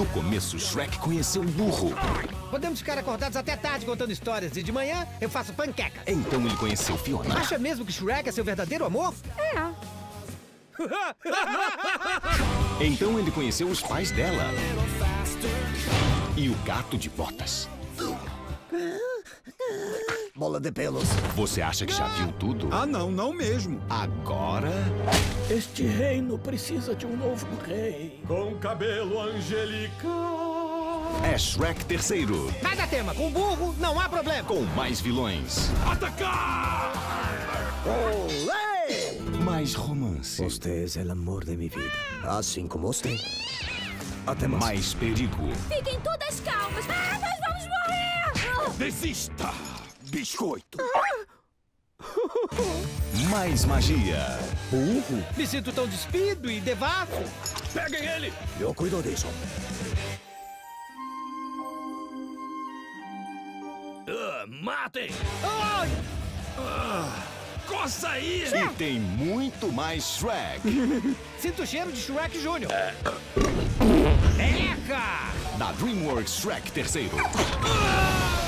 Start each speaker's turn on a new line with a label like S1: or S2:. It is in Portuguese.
S1: No começo, Shrek conheceu um burro.
S2: Podemos ficar acordados até tarde contando histórias e de manhã eu faço panquecas.
S1: Então ele conheceu Fiona.
S2: Acha mesmo que Shrek é seu verdadeiro amor?
S3: É.
S1: Então ele conheceu os pais dela. E o gato de botas.
S4: Bola de pelos.
S1: Você acha que já viu tudo?
S5: Ah, não, não mesmo.
S1: Agora...
S6: Este reino precisa de um novo rei.
S7: Com cabelo angelical.
S1: É Shrek terceiro.
S2: Nada tema, com burro não há problema.
S1: Com mais vilões.
S7: Atacar!
S4: Olé!
S1: Mais romance.
S4: Você é o amor de minha vida. Assim como você. Até mais.
S1: Mais perigo.
S3: Fiquem todas calmas. Ah, nós vamos morrer!
S7: Desista! Biscoito!
S1: Mais magia.
S4: Burro.
S2: Me sinto tão despido e devasso.
S7: Peguem ele!
S4: Eu cuido disso.
S7: Matem!
S2: Ai!
S7: Coça aí!
S1: E tem muito mais Shrek.
S2: Sinto o cheiro de Shrek Jr. Eca!
S1: Da DreamWorks Shrek terceiro.
S7: Ah!